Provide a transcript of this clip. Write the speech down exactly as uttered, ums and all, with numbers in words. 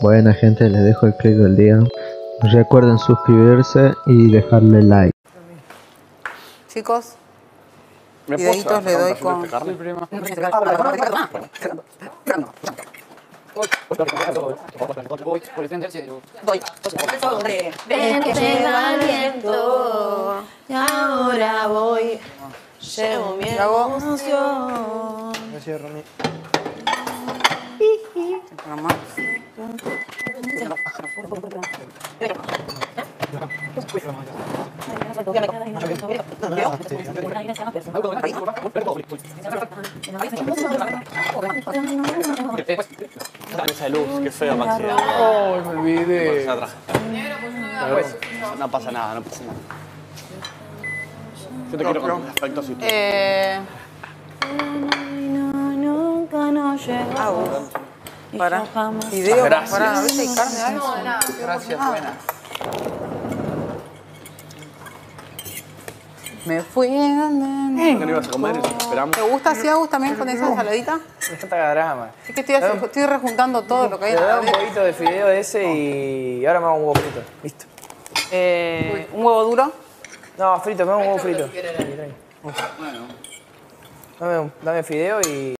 Buena gente, les dejo el clip del día. Recuerden suscribirse y dejarle like. Chicos, ¿Me videitos le doy con... Ven que llega el viento y ahora voy. Llevo mi emoción. Gracias, Romy. Esa luz, qué feo, Maxi. Ay, me olvidé. Pues, no pasa nada, no pasa nada. Yo te quiero con tus efectos y tú. Eh... Nunca nos llegó. Para. Video, Gracias. para, ¿viste? Y carne, ¿eh? Gracias, buena. Me fui. ¿Qué no ibas a comer? Esperamos. ¿Te gusta así, Agus, también con esa ensaladita? Me encanta drama. Es que estoy, haciendo- estoy rejuntando todo lo que hay Le en la doy un heladera. poquito de fideo de ese y ahora me hago un huevo frito. Listo. Eh, un huevo duro. No, frito, me hago un huevo frito. Dame, un- dame fideo y...